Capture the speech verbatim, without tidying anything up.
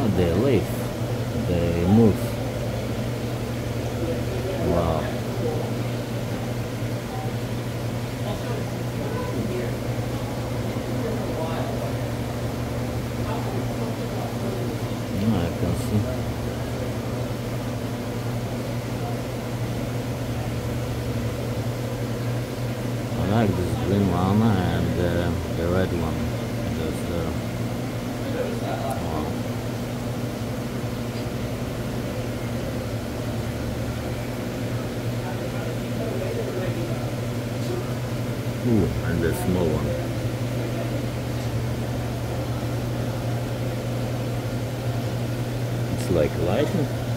they live, they move. Wow. Yeah, I can see. I like this green one and uh, the red one. Just, uh, wow. Ooh, and the small one. It's like lighting.